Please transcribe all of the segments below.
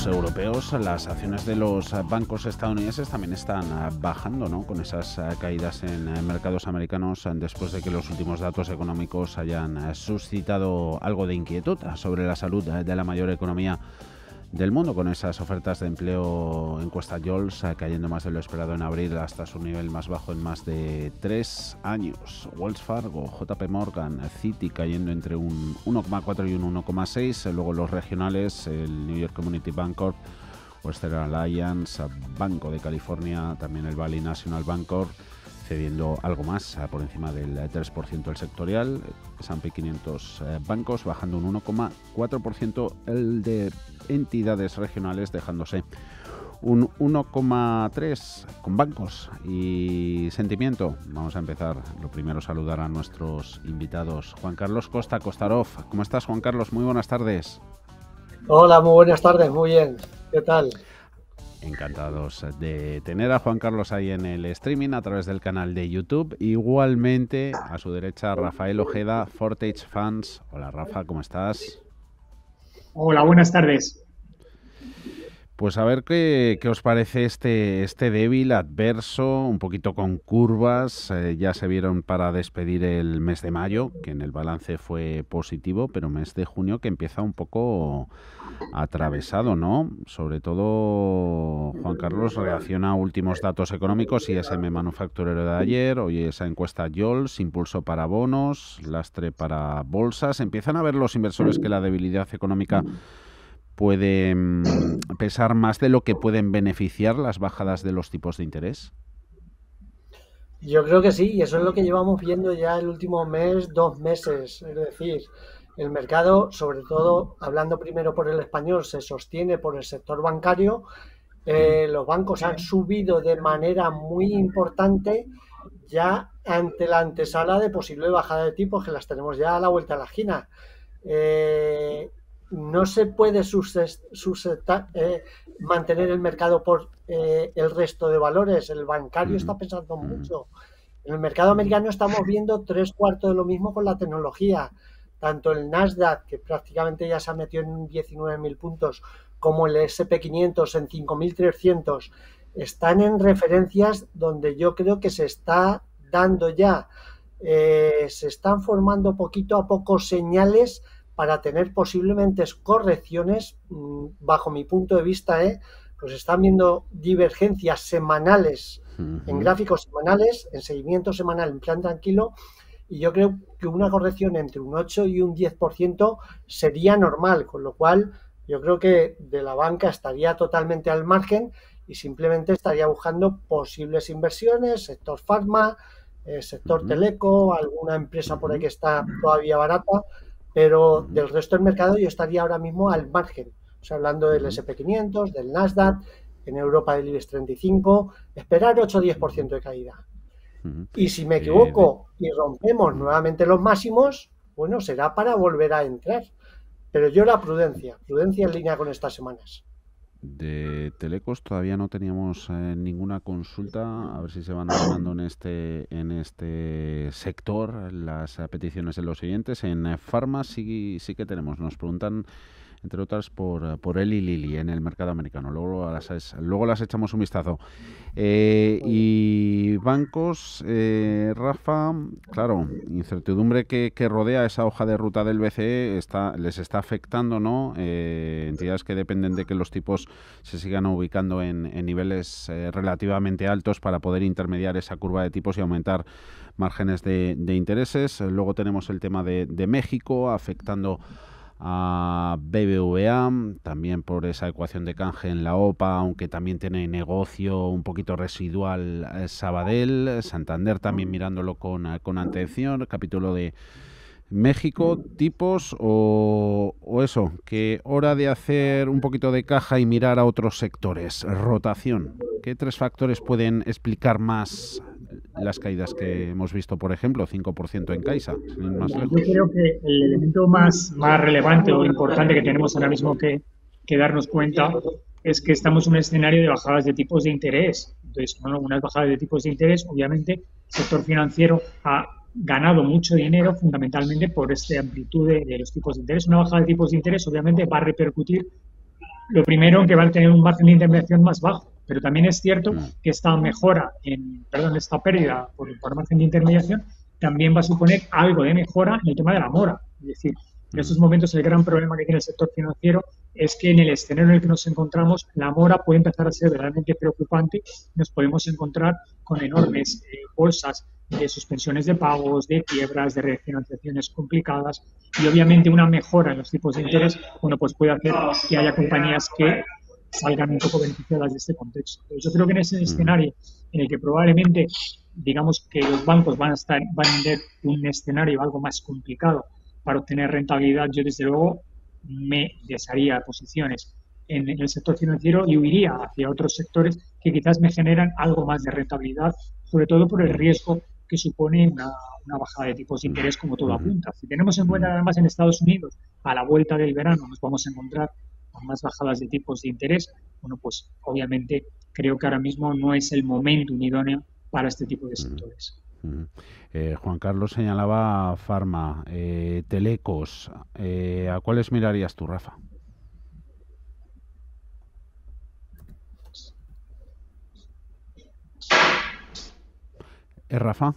mercados europeos, las acciones de los bancos estadounidenses también están bajando, ¿no? Con esas caídas en mercados americanos después de que los últimos datos económicos hayan suscitado algo de inquietud sobre la salud de la mayor economía del mundo, con esas ofertas de empleo encuesta JOLTS cayendo más de lo esperado en abril hasta su nivel más bajo en más de 3 años. Wells Fargo, JP Morgan, Citi cayendo entre un 1,4 y un 1,6. Luego los regionales, el New York Community Bank Corp, Western Alliance, Banco de California, también el Valley National Bank Corp, cediendo algo más, por encima del 3% el sectorial. S&P 500 bancos bajando un 1,4%, el de entidades regionales dejándose un 1,3% con bancos. Y sentimiento, vamos a empezar. Lo primero, saludar a nuestros invitados. Juan Carlos Costa, Costarov. ¿Cómo estás, Juan Carlos? Muy buenas tardes. Hola, muy buenas tardes, muy bien. ¿Qué tal? Encantados de tener a Juan Carlos ahí en el streaming a través del canal de YouTube. Igualmente, a su derecha, Rafael Ojeda, Fortage Funds. Hola, Rafa, ¿cómo estás? Hola, buenas tardes. Pues a ver qué os parece este débil, adverso, un poquito con curvas. Ya se vieron para despedir el mes de mayo, que en el balance fue positivo, pero mes de junio que empieza un poco atravesado, ¿no? Sobre todo, Juan Carlos, reacciona a últimos datos económicos, ISM manufacturero de ayer, hoy esa encuesta JOLTS, impulso para bonos, lastre para bolsas. Empiezan a ver los inversores que la debilidad económica puede pesar más de lo que pueden beneficiar las bajadas de los tipos de interés. Yo creo que sí, y eso es lo que llevamos viendo ya el último mes, 2 meses. Es decir, el mercado, sobre todo, hablando primero por el español, se sostiene por el sector bancario. Los bancos han subido de manera muy importante ya ante la antesala de posible bajada de tipos, que las tenemos ya a la vuelta de la esquina. No se puede mantener el mercado por el resto de valores. El bancario está pensando mucho. En el mercado americano estamos viendo 3/4 de lo mismo con la tecnología. Tanto el Nasdaq, que prácticamente ya se ha metido en 19.000 puntos, como el S&P 500 en 5.300, están en referencias donde yo creo que se está dando ya, se están formando poquito a poco señales para tener posiblemente correcciones, bajo mi punto de vista, pues están viendo divergencias semanales, en gráficos semanales, en seguimiento semanal, en plan tranquilo, y yo creo que una corrección entre un 8 y un 10% sería normal, con lo cual yo creo que de la banca estaría totalmente al margen y simplemente estaría buscando posibles inversiones, sector farma, sector teleco, alguna empresa por ahí que está todavía barata, pero del resto del mercado yo estaría ahora mismo al margen. O sea, hablando del S&P 500, del Nasdaq, en Europa del IBEX 35, esperar 8 o 10% de caída. Y si me equivoco y rompemos nuevamente los máximos, bueno, será para volver a entrar. Pero yo la prudencia en línea con estas semanas. De telecos todavía no teníamos ninguna consulta, a ver si se van ordenando en este sector las peticiones de los siguientes. En Pharma sí que tenemos, nos preguntan entre otras por Eli Lilly en el mercado americano. Luego las echamos un vistazo. Y bancos, Rafa, claro, incertidumbre que rodea esa hoja de ruta del BCE les está afectando, ¿no? Entidades que dependen de que los tipos se sigan ubicando en niveles relativamente altos para poder intermediar esa curva de tipos y aumentar márgenes de intereses. Luego tenemos el tema de México afectando a BBVA, también por esa ecuación de canje en la OPA, aunque también tiene negocio un poquito residual Sabadell, Santander también mirándolo con atención, capítulo de México, tipos o eso, que hora de hacer un poquito de caja y mirar a otros sectores, rotación. ¿Qué 3 factores pueden explicar más las caídas que hemos visto, por ejemplo, 5% en Caixa? Sin ir más lejos. Yo creo que el elemento más relevante o importante que tenemos ahora mismo que darnos cuenta es que estamos en un escenario de bajadas de tipos de interés. Entonces, bueno, unas bajadas de tipos de interés, obviamente, el sector financiero ha ganado mucho dinero fundamentalmente por esta amplitud de los tipos de interés. Una bajada de tipos de interés, obviamente, va a repercutir Lo primero, que van a tener un margen de intermediación más bajo, pero también es cierto que esta mejora, esta pérdida por margen de intermediación también va a suponer algo de mejora en el tema de la mora. Es decir, en estos momentos el gran problema que tiene el sector financiero es que en el escenario en el que nos encontramos, la mora puede empezar a ser verdaderamente preocupante. Nos podemos encontrar con enormes bolsas de suspensiones de pagos, de quiebras, de refinanciaciones complicadas, y obviamente una mejora en los tipos de interés, bueno, pues puede hacer que haya compañías que salgan un poco beneficiadas de este contexto. Pero yo creo que en ese escenario en el que probablemente, digamos, que los bancos van a tener un escenario algo más complicado para obtener rentabilidad, yo desde luego me desharía posiciones en el sector financiero y huiría hacia otros sectores que quizás me generan algo más de rentabilidad, sobre todo por el riesgo que supone una bajada de tipos de interés, como todo apunta. Si tenemos en cuenta además en Estados Unidos, a la vuelta del verano nos vamos a encontrar con más bajadas de tipos de interés, bueno, pues obviamente creo que ahora mismo no es el momento idóneo para este tipo de sectores. Juan Carlos señalaba Farma, Telecos. ¿A cuáles mirarías tú, Rafa? Rafa?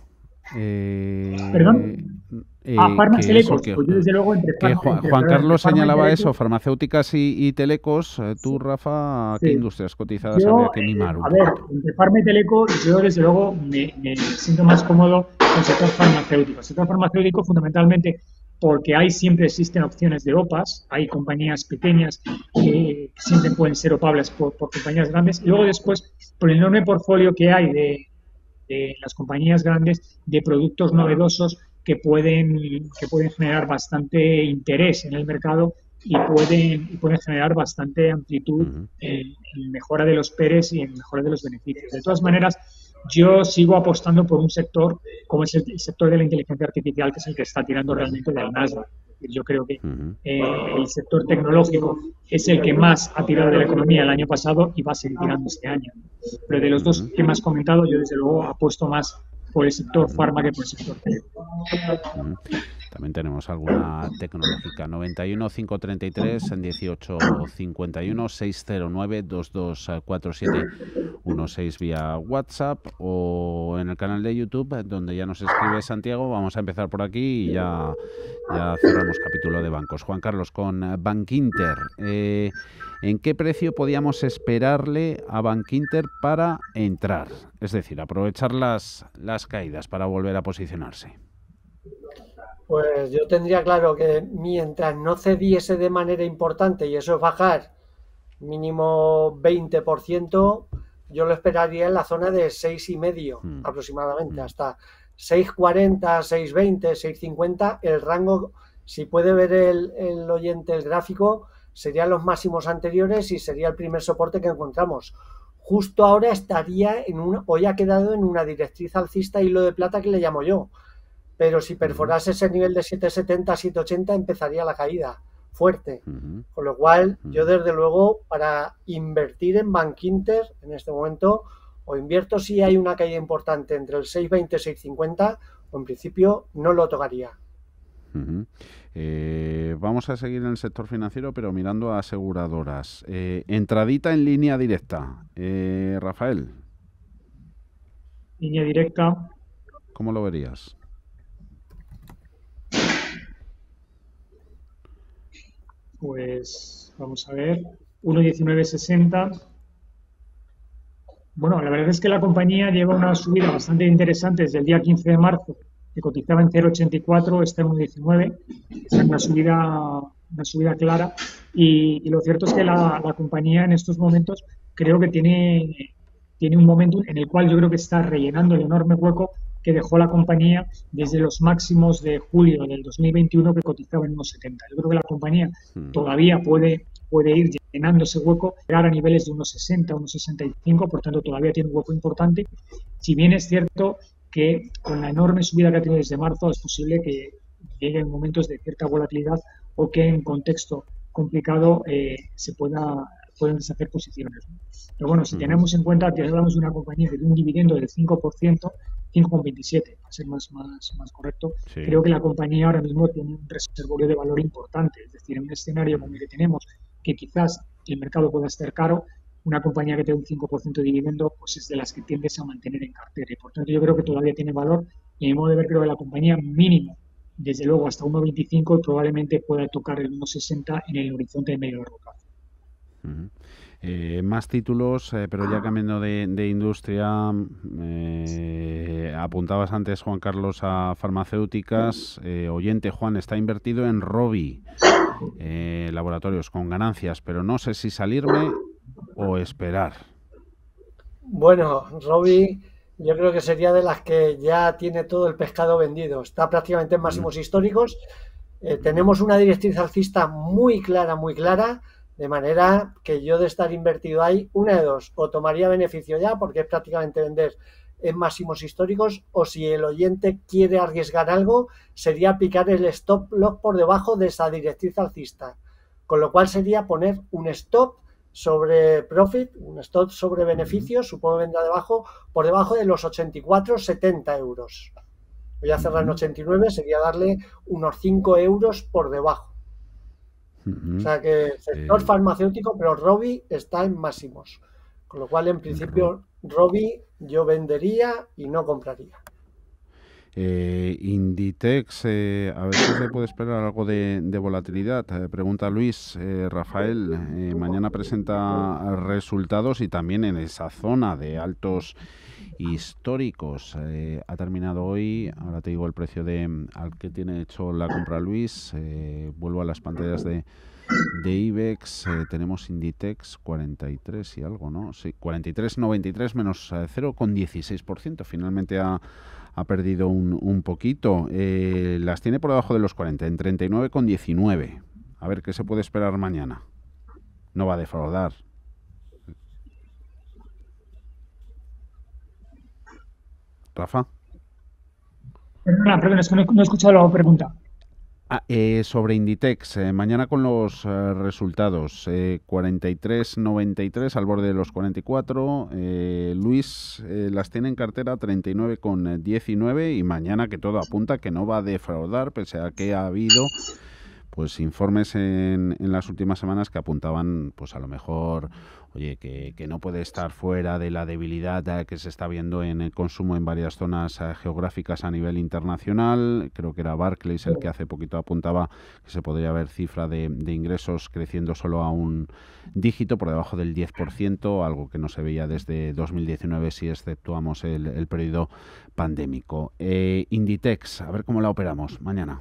¿Perdón? Farma, Telecos. Pues desde luego Juan Carlos señalaba eso, farmacéuticas y Telecos. Tú, Rafa, ¿a qué industrias cotizadas habría que mimar? A ver, entre Farma y Telecos, yo desde luego me siento más cómodo con el sector farmacéutico. El sector farmacéutico, fundamentalmente, porque siempre existen opciones de OPAs, hay compañías pequeñas que siempre pueden ser opables por compañías grandes, y luego después, por el enorme portfolio que hay de las compañías grandes, de productos novedosos que pueden generar bastante interés en el mercado y pueden generar bastante amplitud en mejora de los PERs y en mejora de los beneficios. De todas maneras, yo sigo apostando por un sector como es el sector de la inteligencia artificial, que es el que está tirando realmente del Nasdaq. Yo creo que el sector tecnológico es el que más ha tirado de la economía el año pasado y va a seguir tirando este año. Pero de los dos que me has comentado, yo desde luego apuesto más por el sector farma que por el sector teléfono. También tenemos alguna tecnológica. 91 533 18 51 609 2247 16 vía WhatsApp o en el canal de YouTube, donde ya nos escribe Santiago. Vamos a empezar por aquí y ya cerramos capítulo de bancos. Juan Carlos, con Bankinter. ¿En qué precio podíamos esperarle a Bankinter para entrar? Es decir, aprovechar las caídas para volver a posicionarse. Pues yo tendría claro que mientras no cediese de manera importante, y eso es bajar mínimo 20%, yo lo esperaría en la zona de 6,5 aproximadamente, hasta 6,40, 6,20, 6,50. El rango, si puede ver el oyente el gráfico, serían los máximos anteriores y sería el primer soporte que encontramos. Justo ahora estaría hoy ha quedado en una directriz alcista, hilo de plata, que le llamo yo. Pero si perforase ese nivel de 7,70, 7,80, empezaría la caída fuerte. Con lo cual, yo desde luego, para invertir en Bankinter en este momento, o invierto si hay una caída importante entre el 6,20 y 6,50, o en principio no lo tocaría. Vamos a seguir en el sector financiero, pero mirando a aseguradoras. Entradita en línea directa. Rafael. Línea directa. ¿Cómo lo verías? Pues vamos a ver, 1,1960. Bueno, la verdad es que la compañía lleva una subida bastante interesante desde el día 15 de marzo, que cotizaba en 0,84, está en 1,19. Es una subida clara. Y lo cierto es que la compañía en estos momentos creo que tiene un momento en el cual yo creo que está rellenando el enorme hueco que dejó la compañía desde los máximos de julio del 2021, que cotizaba en 1,70. Yo creo que la compañía todavía puede ir llenando ese hueco, llegar a niveles de 1,60, 1,65, por tanto todavía tiene un hueco importante. Si bien es cierto que con la enorme subida que ha tenido desde marzo es posible que llegue en momentos de cierta volatilidad o que en contexto complicado pueden deshacer posiciones. Pero bueno, si tenemos en cuenta que hablamos de una compañía que tiene un dividendo del 5%, 5,27, para ser más correcto, sí. Creo que la compañía ahora mismo tiene un reservorio de valor importante. Es decir, en un escenario como el que tenemos, que quizás el mercado pueda estar caro, una compañía que te da un 5% de dividendo, pues es de las que tiendes a mantener en cartera. Y por tanto, yo creo que todavía tiene valor. Y a mi modo de ver, creo que la compañía mínimo, desde luego hasta 1,25, probablemente pueda tocar el 1,60 en el horizonte de medio largo plazo. Más títulos, pero ya cambiando de industria, apuntabas antes, Juan Carlos, a farmacéuticas. Oyente, Juan, está invertido en Rovi, laboratorios con ganancias, pero no sé si salirme o esperar. Bueno, Rovi yo creo que sería de las que ya tiene todo el pescado vendido. Está prácticamente en máximos históricos. Tenemos una directriz alcista muy clara, de manera que yo de estar invertido ahí, una de dos, o tomaría beneficio ya, porque es prácticamente vender en máximos históricos, o si el oyente quiere arriesgar algo, sería picar el stop loss por debajo de esa directriz alcista, con lo cual sería poner un stop sobre profit, un stop sobre beneficios, supongo que vendrá por debajo de los 84,70 euros. Voy a cerrar en 89, sería darle unos 5 euros por debajo. O sea que sector farmacéutico, pero Rovi está en máximos. Con lo cual, en principio, Rovi yo vendería y no compraría. Inditex, a ver si se puede esperar algo de volatilidad. Pregunta Luis. Rafael, mañana presenta resultados y también en esa zona de altos históricos. Ha terminado hoy, ahora te digo el precio al que tiene hecho la compra Luis. Vuelvo a las pantallas de IBEX. Tenemos Inditex 43 y algo, ¿no? Sí, 43,93 menos 0,16%. Finalmente ha perdido un poquito. Las tiene por debajo de los 40, en 39,19. A ver qué se puede esperar mañana. No va a defraudar. Rafa. Perdona, es que no he escuchado la pregunta. Sobre Inditex, mañana con los resultados, 43,93 al borde de los 44. Luis las tiene en cartera 39,19 y mañana, que todo apunta que no va a defraudar, pese a que ha habido pues informes en las últimas semanas que apuntaban pues a lo mejor, oye, que no puede estar fuera de la debilidad que se está viendo en el consumo en varias zonas geográficas a nivel internacional. Creo que era Barclays el que hace poquito apuntaba que se podría ver cifra de ingresos creciendo solo a un dígito por debajo del 10%, algo que no se veía desde 2019 si exceptuamos el periodo pandémico. Inditex, a ver cómo la operamos mañana.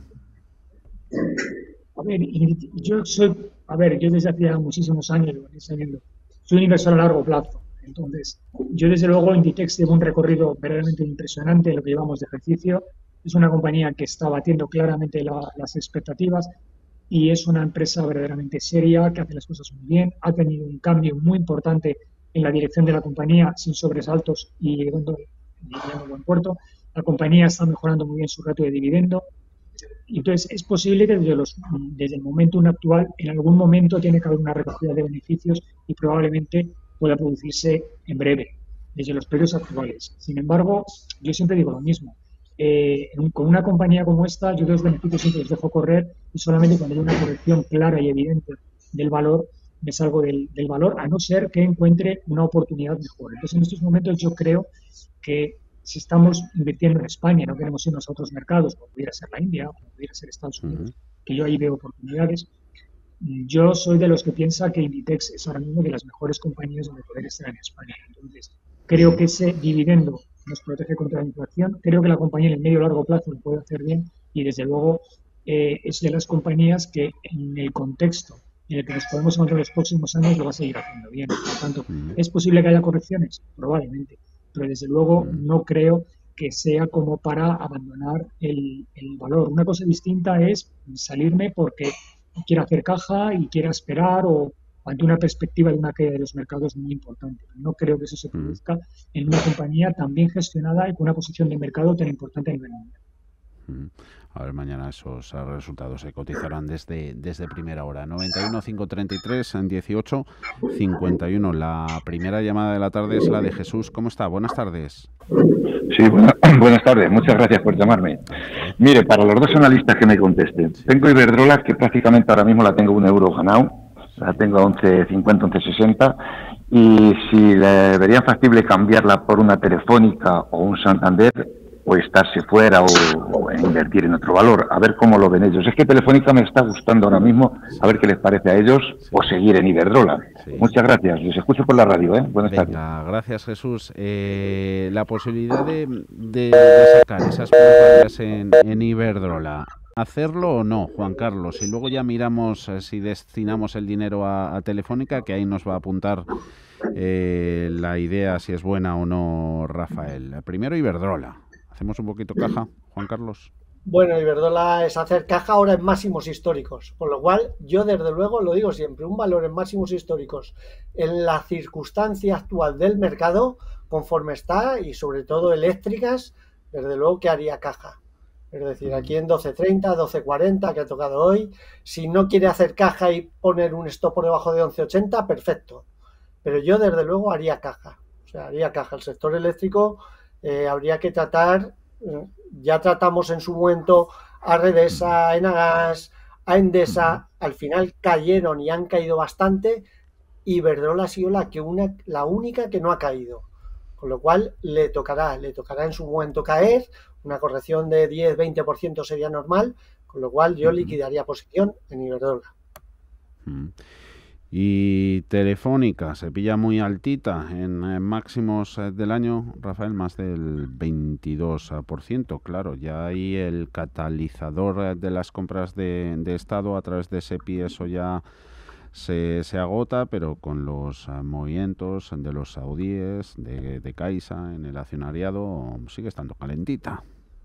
A ver, yo desde hace muchísimos años, soy un inversor a largo plazo. Entonces, yo desde luego Inditex lleva un recorrido verdaderamente impresionante en lo que llevamos de ejercicio. Es una compañía que está batiendo claramente las expectativas y es una empresa verdaderamente seria, que hace las cosas muy bien. Ha tenido un cambio muy importante en la dirección de la compañía, sin sobresaltos y llegando a buen puerto. La compañía está mejorando muy bien su ratio de dividendo. Entonces, es posible que desde el momento actual, en algún momento tiene que haber una recogida de beneficios y probablemente pueda producirse en breve, desde los precios actuales. Sin embargo, yo siempre digo lo mismo. Con una compañía como esta, yo los beneficios siempre los dejo correr y solamente cuando hay una corrección clara y evidente del valor, me salgo del valor, a no ser que encuentre una oportunidad mejor. Entonces, en estos momentos yo creo que si estamos invirtiendo en España, no queremos irnos a otros mercados, como pudiera ser la India, como pudiera ser Estados Unidos, que yo ahí veo oportunidades. Yo soy de los que piensa que Inditex es ahora mismo de las mejores compañías donde poder estar en España. Entonces, creo que ese dividendo nos protege contra la inflación. Creo que la compañía en el medio y largo plazo lo puede hacer bien y, desde luego, es de las compañías que en el contexto en el que nos podemos encontrar en los próximos años lo va a seguir haciendo bien. Por lo tanto, ¿es posible que haya correcciones? Probablemente. Pero desde luego no creo que sea como para abandonar el valor. Una cosa distinta es salirme porque quiera hacer caja y quiera esperar o ante una perspectiva de una caída de los mercados muy importante. No creo que eso se produzca en una compañía tan bien gestionada y con una posición de mercado tan importante a nivel mundial. A ver, mañana esos resultados se cotizarán desde primera hora. 91 533 en 18 51. La primera llamada de la tarde es la de Jesús. ¿Cómo está? Buenas tardes. Sí, buenas tardes. Muchas gracias por llamarme. Mire, para los dos analistas que me contesten, tengo Iberdrola, que prácticamente ahora mismo la tengo 1 euro ganado. La tengo a 11.50, 11.60. Y si le verían factible cambiarla por una Telefónica o un Santander, o estarse fuera o invertir en otro valor, a ver cómo lo ven ellos. Es que Telefónica me está gustando ahora mismo, a ver qué les parece a ellos, o seguir en Iberdrola. Muchas gracias, les escucho por la radio, ¿eh? Buenas tardes. Gracias, Jesús. La posibilidad de sacar esas plusvalías en Iberdrola, ¿hacerlo o no, Juan Carlos? Y luego ya miramos si destinamos el dinero a Telefónica, que ahí nos va a apuntar la idea si es buena o no, Rafael. Primero Iberdrola. ¿Hacemos un poquito caja, Juan Carlos? Bueno, Iberdrola es hacer caja ahora en máximos históricos, con lo cual yo desde luego lo digo siempre, un valor en máximos históricos en la circunstancia actual del mercado, conforme está, y sobre todo eléctricas, desde luego que haría caja. Es decir, aquí en 12.30, 12.40 que ha tocado hoy, si no quiere hacer caja y poner un stop por debajo de 11.80, perfecto. Pero yo desde luego haría caja, o sea, haría caja. El sector eléctrico habría que tratar, ya tratamos en su momento a Redesa, a Enagás, a Endesa, al final cayeron y han caído bastante, y Iberdrola ha sido la única que no ha caído, con lo cual le tocará en su momento caer, una corrección de 10-20% sería normal, con lo cual yo liquidaría posición en Iberdrola. Y Telefónica se pilla muy altita en máximos del año, Rafael, más del 22%. Claro, ya ahí el catalizador de las compras de Estado a través de SEPI, eso ya se agota, pero con los movimientos de los saudíes, de Caixa en el accionariado, sigue estando calentita.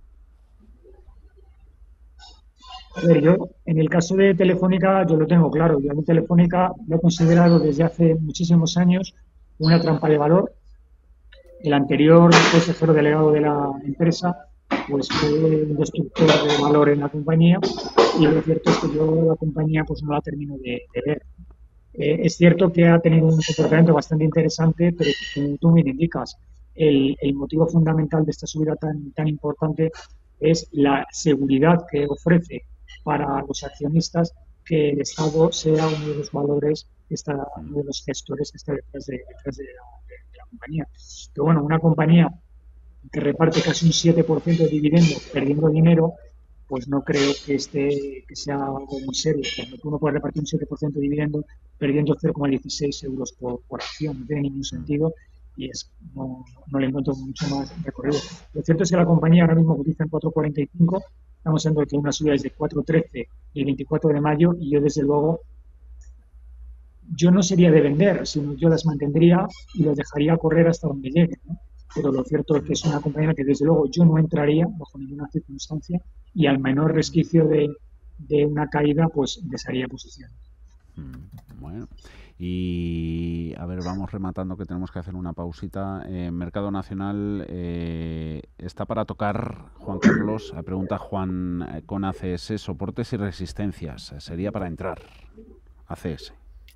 A ver, yo en el caso de Telefónica yo lo tengo claro. Yo a Telefónica lo he considerado desde hace muchísimos años una trampa de valor. El anterior consejero delegado de la empresa pues fue un destructor de valor en la compañía, y lo cierto es que yo la compañía pues no la termino de ver. Es cierto que ha tenido un comportamiento bastante interesante, pero como tú me indicas, el motivo fundamental de esta subida tan importante es la seguridad que ofrece para los accionistas que el Estado sea uno de los valores, uno de los gestores que está detrás de la compañía. Pero bueno, una compañía que reparte casi un 7% de dividendo perdiendo dinero, pues no creo que sea algo muy serio. Cuando uno puede repartir un 7% de dividendo perdiendo 0,16 euros por acción, no tiene ningún sentido, y no le encuentro mucho más recorrido. Lo cierto es que la compañía ahora mismo cotiza en 4,45, estamos hablando de que una subida es de 4,13 el 24 de mayo, y yo desde luego, yo no sería de vender, sino yo las mantendría y los dejaría correr hasta donde lleguen, ¿no? Pero lo cierto es que es una compañía que desde luego yo no entraría bajo ninguna circunstancia, y al menor resquicio de una caída pues desharía posición. Bueno, y a ver, vamos rematando, que tenemos que hacer una pausita. Mercado nacional está para tocar, Juan Carlos. Pregunta Juan con ACS, soportes y resistencias. ¿Sería para entrar ACS?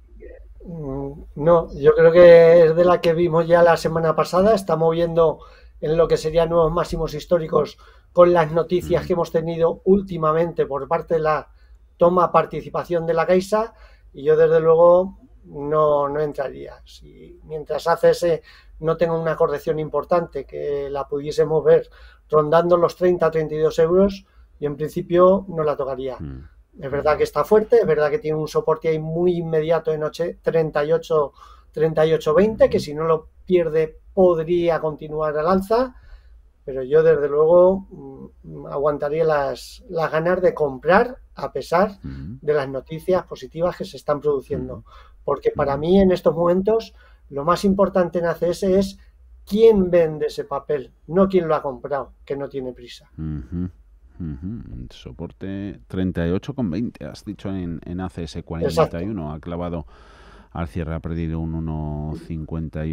No, yo creo que es de la que vimos ya la semana pasada. Está moviendo en lo que serían nuevos máximos históricos con las noticias que hemos tenido últimamente por parte de la toma participación de la Caixa, y yo desde luego no entraría. Si mientras ACS no tenga una corrección importante que la pudiésemos ver rondando los 30-32 euros, y en principio no la tocaría. Es verdad que está fuerte, es verdad que tiene un soporte ahí muy inmediato en 38-20, que si no lo pierde podría continuar al alza, pero yo desde luego aguantaría las ganas de comprar a pesar de las noticias positivas que se están produciendo, porque para mí en estos momentos lo más importante en ACS es quién vende ese papel, no quién lo ha comprado, que no tiene prisa. Soporte 38,20 has dicho en ACS, 41. Exacto. Ha clavado al cierre, ha perdido un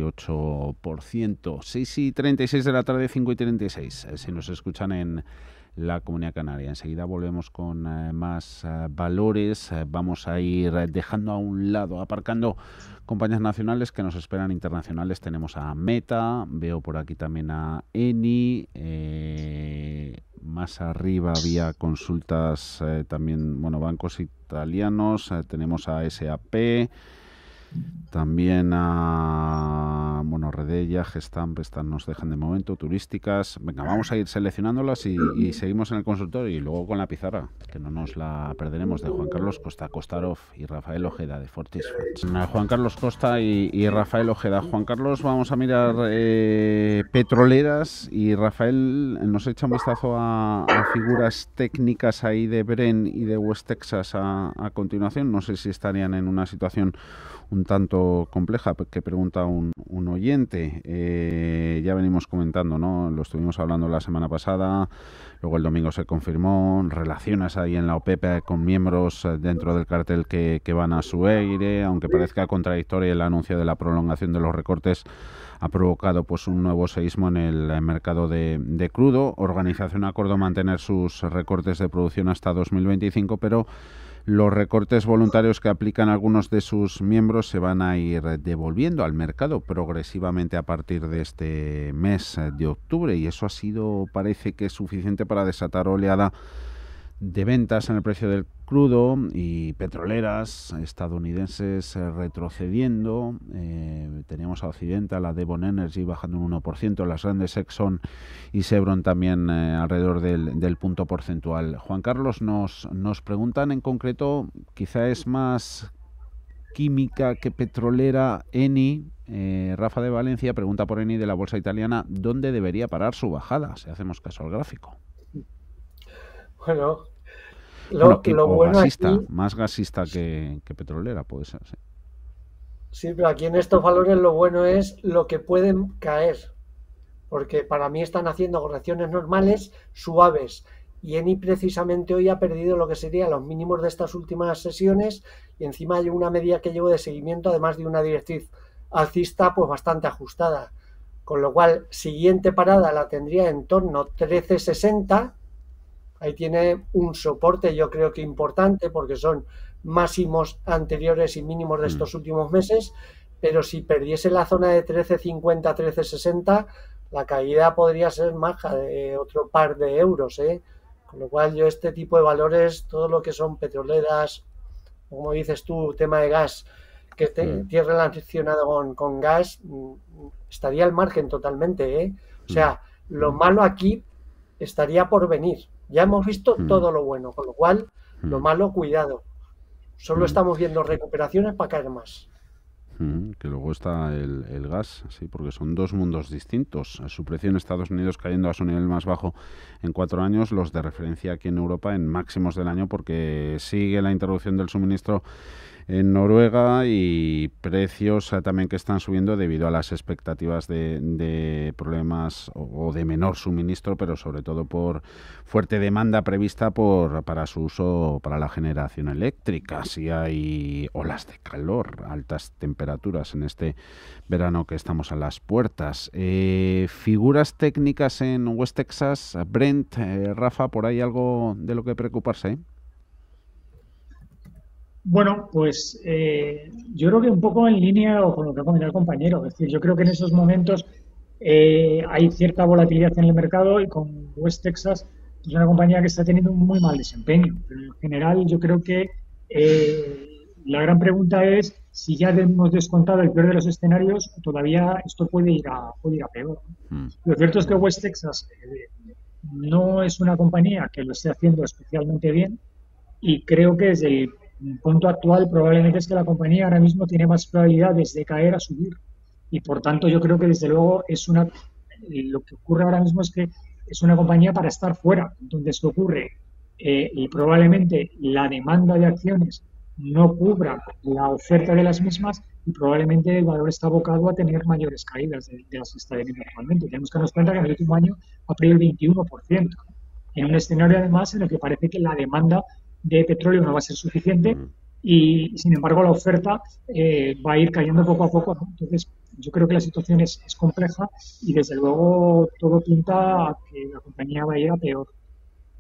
1,58%. 6:36 de la tarde, 5:36. Si nos escuchan en la Comunidad Canaria. Enseguida volvemos con más valores. Vamos a ir dejando a un lado, aparcando compañías nacionales que nos esperan internacionales. Tenemos a Meta, veo por aquí también a Eni, más arriba había consultas también, bueno, bancos italianos, tenemos a SAP, también a, bueno, Redella, Gestamp, estas nos dejan de momento, turísticas. Venga, vamos a ir seleccionándolas y seguimos en el consultorio y luego con la pizarra, que no nos la perderemos, de Juan Carlos Costa, Costarov y Rafael Ojeda, de Fortis Funds. Juan Carlos Costa y Rafael Ojeda. Juan Carlos, vamos a mirar petroleras, y Rafael nos echa un vistazo a figuras técnicas ahí de Brent y de West Texas a continuación. No sé si estarían en una situación un tanto compleja, que pregunta un oyente. Ya venimos comentando, ¿no? Lo estuvimos hablando la semana pasada, luego el domingo se confirmó, relaciones ahí en la OPEP con miembros dentro del cartel que van a su aire, aunque parezca contradictorio. El anuncio de la prolongación de los recortes ha provocado pues un nuevo seísmo en el mercado de crudo. Organización acordó mantener sus recortes de producción hasta 2025, pero los recortes voluntarios que aplican algunos de sus miembros se van a ir devolviendo al mercado progresivamente a partir de este mes de octubre, y eso ha sido, parece que es suficiente para desatar oleada de ventas en el precio del crudo, y petroleras estadounidenses retrocediendo. Teníamos a Occidental, a Devon Energy bajando un 1%, las grandes Exxon y Chevron también alrededor del punto porcentual. Juan Carlos, nos preguntan en concreto, quizá es más química que petrolera, Eni. Rafa de Valencia pregunta por Eni de la bolsa italiana, ¿dónde debería parar su bajada, si hacemos caso al gráfico? Bueno, Lo bueno gasista, aquí, más gasista que petrolera, puede ser. Sí. Sí, pero aquí en estos valores lo bueno es lo que pueden caer, porque para mí están haciendo correcciones normales, suaves, y Eni precisamente hoy ha perdido lo que serían los mínimos de estas últimas sesiones, y encima hay una media que llevo de seguimiento, además de una directriz alcista pues bastante ajustada, con lo cual siguiente parada la tendría en torno a 13,60. Ahí tiene un soporte, yo creo que importante, porque son máximos anteriores y mínimos de estos últimos meses, pero si perdiese la zona de 13,50, 13,60, la caída podría ser maja de otro par de euros, ¿eh? Con lo cual yo este tipo de valores, todo lo que son petroleras, como dices tú, tema de gas, que esté relacionado con gas, estaría al margen totalmente, ¿eh? O sea, lo malo aquí estaría por venir. Ya hemos visto todo lo bueno, con lo cual, lo malo, cuidado. Solo estamos viendo recuperaciones para caer más. Que luego está el gas, sí, porque son dos mundos distintos. Su precio en Estados Unidos cayendo a su nivel más bajo en 4 años, los de referencia aquí en Europa en máximos del año, porque sigue la interrupción del suministro en Noruega, y precios también que están subiendo debido a las expectativas de problemas o de menor suministro, pero sobre todo por fuerte demanda prevista para su uso para la generación eléctrica. Si hay olas de calor, altas temperaturas en este verano que estamos a las puertas. Figuras técnicas en West Texas, Brent, Rafa, ¿por ahí algo de lo que preocuparse? Bueno, pues yo creo que un poco en línea con lo que ha comentado el compañero. Es decir, yo creo que en esos momentos hay cierta volatilidad en el mercado, y con West Texas es una compañía que está teniendo un muy mal desempeño. Pero en general yo creo que la gran pregunta es si ya hemos descontado el peor de los escenarios, todavía esto puede ir a peor. Lo cierto es que West Texas no es una compañía que lo esté haciendo especialmente bien, y creo que desde el punto actual probablemente es que la compañía ahora mismo tiene más probabilidades de caer a subir, y por tanto yo creo que desde luego lo que ocurre ahora mismo es que es una compañía para estar fuera. Entonces, ¿qué ocurre? Y probablemente la demanda de acciones no cubra la oferta de las mismas, y probablemente el valor está abocado a tener mayores caídas de las que está teniendo actualmente. Tenemos que darnos cuenta que en el último año ha perdido el 21%, en un escenario además en el que parece que la demanda de petróleo no va a ser suficiente, y sin embargo la oferta va a ir cayendo poco a poco, ¿no? Entonces yo creo que la situación es compleja, y desde luego todo pinta a que la compañía va a ir a peor.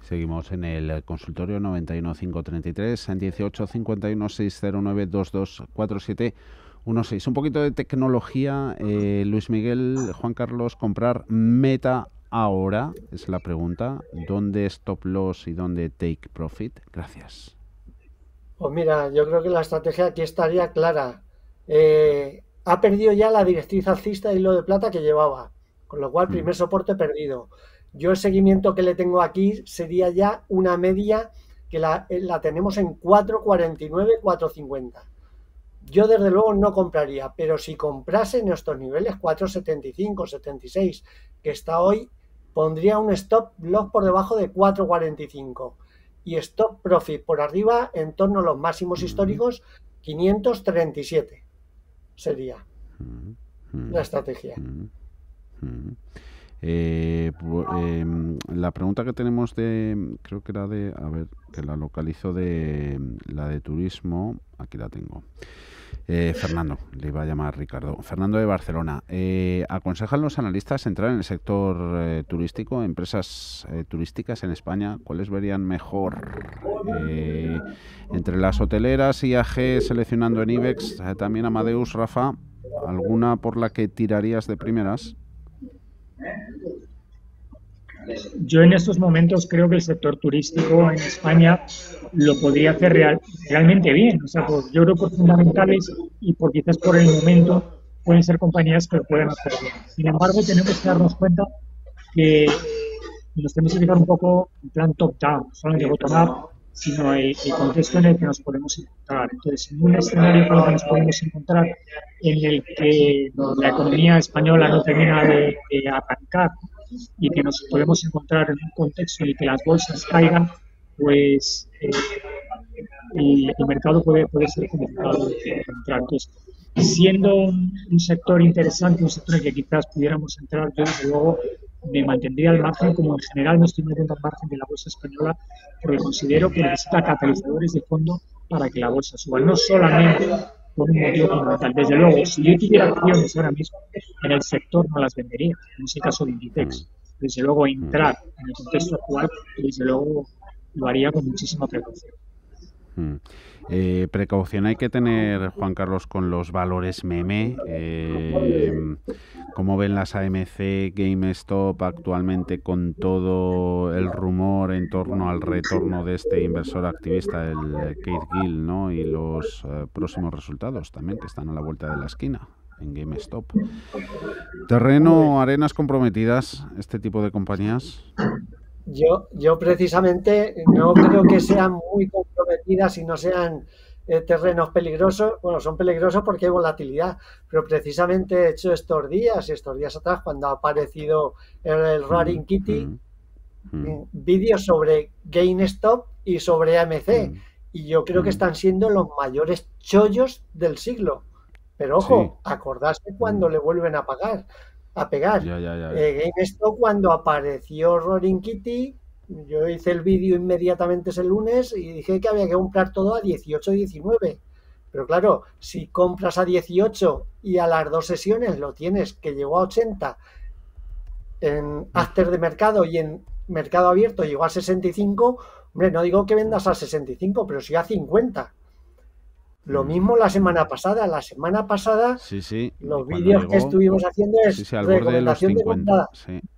Seguimos en el consultorio 91 533 18 51 609 2247 16. Un poquito de tecnología, Luis Miguel, Juan Carlos, comprar Meta ahora es la pregunta. ¿Dónde stop loss y dónde take profit? Gracias. Pues mira, yo creo que la estrategia aquí estaría clara. Ha perdido ya la directriz alcista de hilo de plata que llevaba, con lo cual primer soporte perdido. Yo el seguimiento que le tengo aquí sería ya una media que la tenemos en 4.49, 4.50. Yo desde luego no compraría, pero si comprase en estos niveles 4.75, 76 que está hoy, pondría un stop loss por debajo de 4.45 y stop profit por arriba en torno a los máximos históricos 537 sería la estrategia. La pregunta que tenemos creo que era a ver, que la localizo la de turismo, aquí la tengo. Fernando, le iba a llamar Ricardo. Fernando de Barcelona. ¿Aconsejan los analistas entrar en el sector turístico, empresas turísticas en España? ¿Cuáles verían mejor? Entre las hoteleras, IAG, seleccionando en IBEX, también Amadeus, Rafa, ¿alguna por la que tirarías de primeras? Yo en estos momentos creo que el sector turístico en España lo podría hacer realmente bien. O sea, yo creo por fundamentales y quizás por el momento pueden ser compañías que lo pueden hacer bien. Sin embargo, tenemos que darnos cuenta que nos tenemos que fijar un poco en plan top-down, no solamente bottom-up, sino el contexto en el que nos podemos encontrar. Entonces, en un escenario como el que nos podemos encontrar en el que la economía española no termina de arrancar y que nos podemos encontrar en un contexto en el que las bolsas caigan, pues el mercado puede ser complicado de entrar. Entonces, siendo un sector interesante, un sector en el que quizás pudiéramos entrar, yo desde luego me mantendría al margen, como en general no estoy metiendo al margen de la bolsa española, porque considero que necesita catalizadores de fondo para que la bolsa suba, no solamente por un motivo fundamental. Desde luego, si yo tuviera acciones ahora mismo en el sector, no las vendería, en ese caso de Inditex. Desde luego, entrar en el contexto actual, desde luego lo haría con muchísima precaución. Precaución hay que tener, Juan Carlos, con los valores meme. ¿Cómo ven las AMC, GameStop actualmente con todo el rumor en torno al retorno de este inversor activista, el Keith Gill, ¿no? Y los próximos resultados también que están a la vuelta de la esquina en GameStop? ¿Terreno, arenas comprometidas este tipo de compañías? Yo precisamente no creo que sean muy comprometidas y no sean terrenos peligrosos. Bueno, son peligrosos porque hay volatilidad, pero precisamente he hecho estos días atrás, cuando ha aparecido el Roaring Kitty, vídeos sobre GameStop y sobre AMC, y yo creo que están siendo los mayores chollos del siglo. Pero ojo, acordarse cuando le vuelven a pegar. Ya. GameStop, cuando apareció Roaring Kitty, yo hice el vídeo inmediatamente ese lunes y dije que había que comprar todo a 18, 19. Pero claro, si compras a 18 y a las 2 sesiones lo tienes que llegó a 80 en after de mercado y en mercado abierto llegó a 65, hombre, no digo que vendas a 65, pero sí a 50. Lo mismo la semana pasada. Sí, los vídeos que estuvimos haciendo es recomendación de comprada.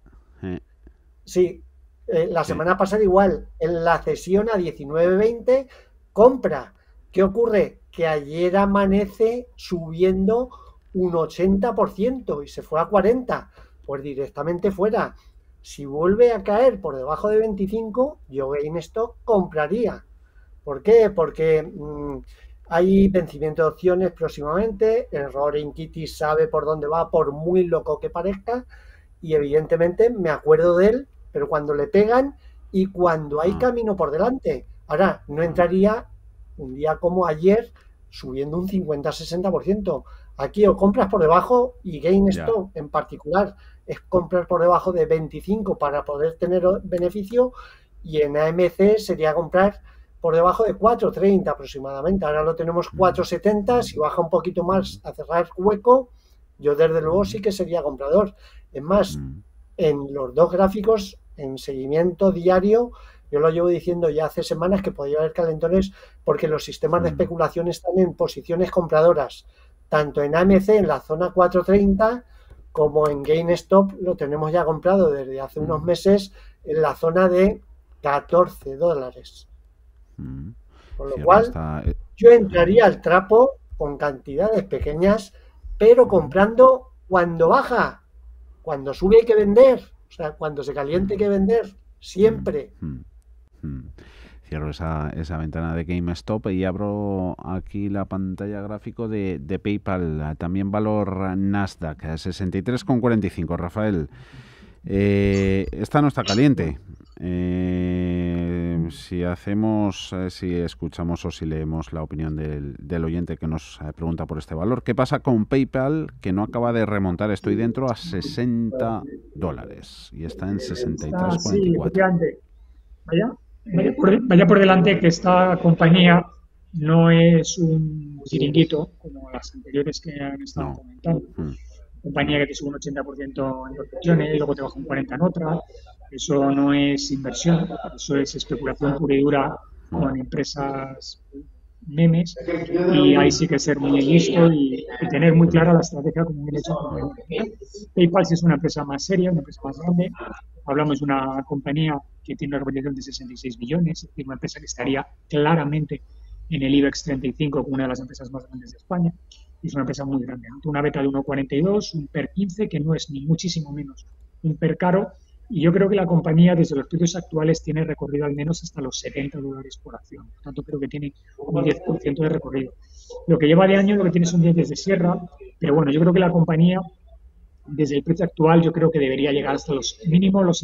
Sí, la semana pasada igual, en la cesión a 19.20, compra. ¿Qué ocurre? Que ayer amanece subiendo un 80% y se fue a 40%, pues directamente fuera. Si vuelve a caer por debajo de 25, yo GameStop compraría. ¿Por qué? Porque hay vencimiento de opciones próximamente, el Roaring Kitty sabe por dónde va, por muy loco que parezca, y evidentemente me acuerdo de él, pero cuando le pegan y cuando hay camino por delante. Ahora, no entraría un día como ayer subiendo un 50-60%. Aquí o compras por debajo, y GameStop en particular es comprar por debajo de 25 para poder tener beneficio, y en AMC sería comprar por debajo de 4.30 aproximadamente. Ahora lo tenemos 4.70, si baja un poquito más a cerrar hueco, yo desde luego sí que sería comprador. Es más, en los dos gráficos, en seguimiento diario, Yo lo llevo diciendo ya hace semanas que podría haber calentones porque los sistemas de especulación están en posiciones compradoras, tanto en AMC en la zona 430 como en GameStop lo tenemos ya comprado desde hace unos meses en la zona de $14. Con lo cual, yo entraría al trapo con cantidades pequeñas, pero comprando cuando baja. Cuando sube hay que vender, o sea, cuando se caliente hay que vender, siempre. Cierro esa ventana de GameStop y abro aquí la pantalla gráfico de PayPal, también valor Nasdaq, 63,45. Rafael, esta no está caliente. Si escuchamos o si leemos la opinión del oyente que nos pregunta por este valor, ¿qué pasa con PayPal que no acaba de remontar? Estoy dentro a $60 y está en 63,44. Sí, efectivamente. Vaya por delante que esta compañía no es un chiringuito como las anteriores que han estado comentando. Compañía que te sube un 80% en dos opciones, luego te baja un 40% en otra. Eso no es inversión, eso es especulación pura y dura con empresas memes, y ahí sí que ser muy listo y tener muy clara la estrategia como bien hecho. PayPal sí es una empresa más seria, una empresa más grande. Hablamos de una compañía que tiene una capitalización de 66 billones, es decir, una empresa que estaría claramente en el IBEX 35 como una de las empresas más grandes de España. Es una empresa muy grande, ¿no? Una beta de 1,42, un PER 15, que no es ni muchísimo menos un PER caro, y yo creo que la compañía desde los precios actuales tiene recorrido al menos hasta los $70 por acción. Por tanto, creo que tiene un 10% de recorrido. Lo que lleva de año lo que tiene son dientes de sierra, pero bueno, yo creo que la compañía desde el precio actual yo creo que debería llegar hasta los mínimo los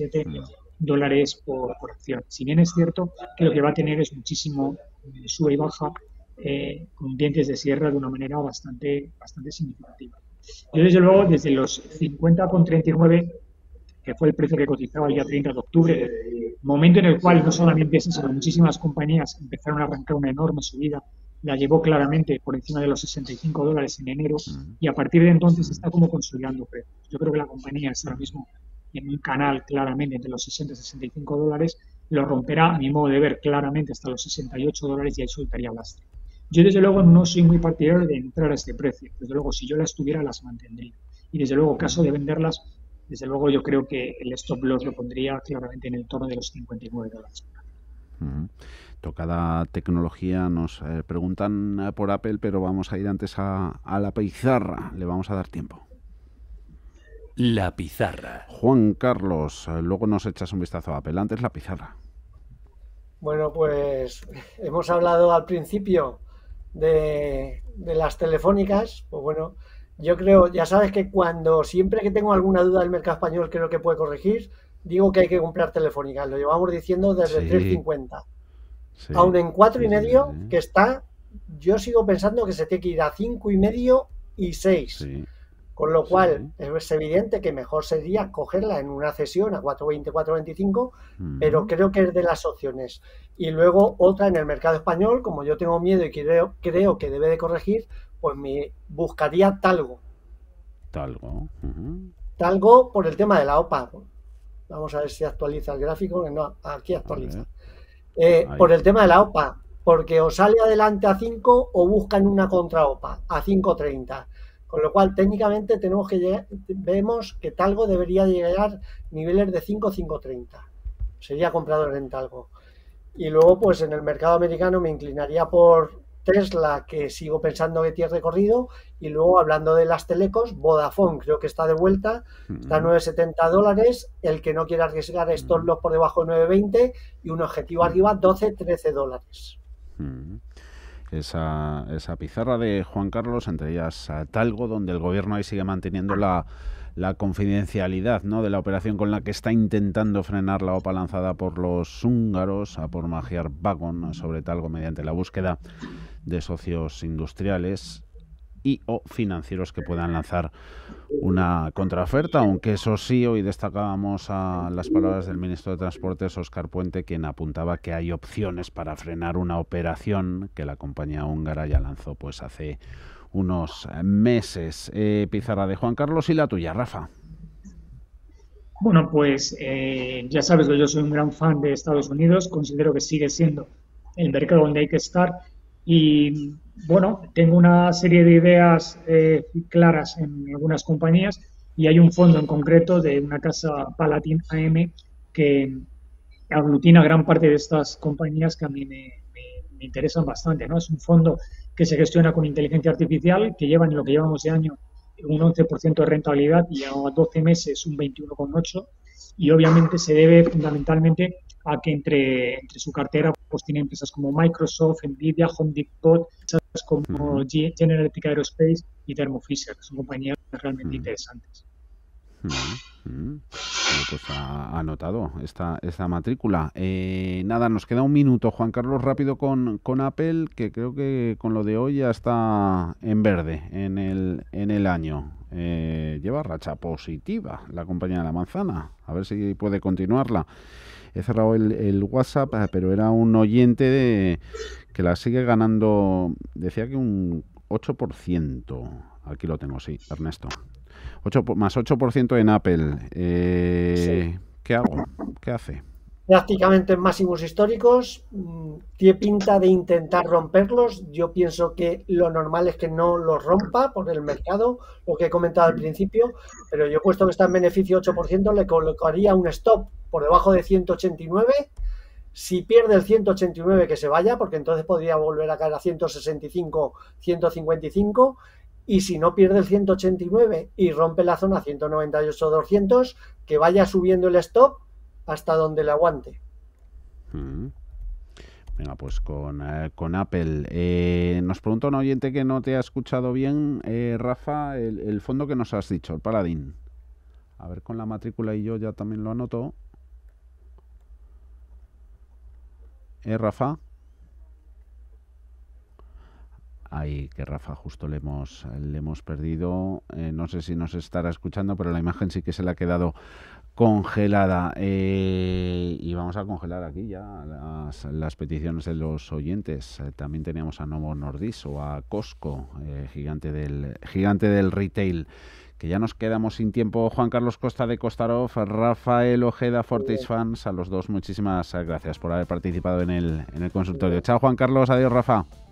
$67 por acción. Si bien es cierto que lo que va a tener es muchísimo sube y baja con dientes de sierra de una manera bastante significativa. Yo desde luego desde los 50,39, que fue el precio que cotizaba el día 30 de octubre, momento en el cual no solamente esas, sino muchísimas compañías empezaron a arrancar una enorme subida, la llevó claramente por encima de los $65 en enero, y a partir de entonces está como consolidando precios. Yo creo que la compañía está ahora mismo en un canal claramente entre los $60 y $65, lo romperá a mi modo de ver claramente hasta los $68 y ahí soltaría lastre. Yo desde luego no soy muy partidario de entrar a este precio, desde luego si yo las tuviera las mantendría, y desde luego caso de venderlas, desde luego yo creo que el stop loss lo pondría claramente en el torno de los $59. Tocada tecnología, nos preguntan por Apple, pero vamos a ir antes a la pizarra, le vamos a dar tiempo. La pizarra. Juan Carlos, luego nos echas un vistazo a Apple, antes la pizarra. Bueno, pues hemos hablado al principio de las telefónicas. Pues bueno, yo creo, ya sabes que siempre que tengo alguna duda del mercado español creo que puede corregir, digo que hay que comprar telefónicas. Lo llevamos diciendo desde 3,50. Sí, aún en 4,5 que está, yo sigo pensando que se tiene que ir a 5,5 y 6. Sí. Con lo cual es evidente que mejor sería cogerla en una cesión a 4,20, 4,25, pero creo que es de las opciones. Y luego otra en el mercado español, como yo tengo miedo y creo que debe de corregir, pues me buscaría Talgo. Talgo por el tema de la OPA. Vamos a ver si actualiza el gráfico. No, aquí actualiza. Por el tema de la OPA, porque o sale adelante a 5 o buscan una contra OPA a 5,30. Con lo cual, técnicamente, vemos que Talgo debería llegar a niveles de 5,530. Sería comprador en Talgo. Y luego, pues en el mercado americano me inclinaría por Tesla, que sigo pensando que tiene recorrido. Y luego, hablando de las telecos, Vodafone creo que está de vuelta. Está a $9,70. El que no quiera arriesgar stop loss por debajo de 9,20. Y un objetivo arriba, $12-13. Esa pizarra de Juan Carlos, entre ellas Talgo, donde el gobierno ahí sigue manteniendo la confidencialidad, ¿no?, de la operación con la que está intentando frenar la OPA lanzada por los húngaros a por Magyar Wagon sobre Talgo mediante la búsqueda de socios industriales y o financieros que puedan lanzar una contraoferta, aunque eso sí, hoy destacábamos a las palabras del ministro de Transportes, Óscar Puente, quien apuntaba que hay opciones para frenar una operación que la compañía húngara ya lanzó pues hace unos meses. Pizarra de Juan Carlos y la tuya, Rafa. Bueno, pues ya sabes que yo soy un gran fan de Estados Unidos, considero que sigue siendo el mercado donde hay que estar y bueno, tengo una serie de ideas claras en algunas compañías y hay un fondo en concreto de una casa Palatine AM que aglutina gran parte de estas compañías que a mí me interesan bastante, ¿no? Es un fondo que se gestiona con inteligencia artificial, que lleva en lo que llevamos de año un 11% de rentabilidad y a 12 meses un 21,8%, y obviamente se debe fundamentalmente a que entre su cartera pues tiene empresas como Microsoft, Nvidia, Home Depot, empresas como General Electric Aerospace y Thermo Fisher, que son compañías realmente interesantes. Bueno, pues ha anotado esta matrícula. Nada, nos queda un minuto, Juan Carlos, rápido con Apple, que creo que con lo de hoy ya está en verde en el año. Lleva racha positiva la compañía de la manzana. A ver si puede continuarla. He cerrado el WhatsApp, pero era un oyente que la sigue ganando, decía que un 8%. Aquí lo tengo, sí, Ernesto. 8% en Apple. Sí. ¿Qué hago? ¿Qué hace? Prácticamente en máximos históricos, tiene pinta de intentar romperlos. Yo pienso que lo normal es que no los rompa por el mercado, lo que he comentado al principio, pero yo, puesto que está en beneficio 8%, le colocaría un stop por debajo de 189. Si pierde el 189, que se vaya, porque entonces podría volver a caer a 165, 155. Y si no pierde el 189 y rompe la zona 198-200, que vaya subiendo el stop hasta donde le aguante. Venga, pues con Apple. Nos pregunta un oyente que no te ha escuchado bien, Rafa, el fondo que nos has dicho, el Paladín. A ver, con la matrícula y yo ya también lo anoto. Rafa. Ahí, que Rafa justo le hemos perdido. No sé si nos estará escuchando, pero la imagen sí que se le ha quedado congelada. Y vamos a congelar aquí ya las peticiones de los oyentes. También teníamos a Novo Nordisk o a Costco, gigante del retail. Que ya nos quedamos sin tiempo. Juan Carlos Costa de Costaroff, Rafael Ojeda, Fortis Fans, a los dos muchísimas gracias por haber participado en el consultorio. Chao, Juan Carlos, adiós, Rafa.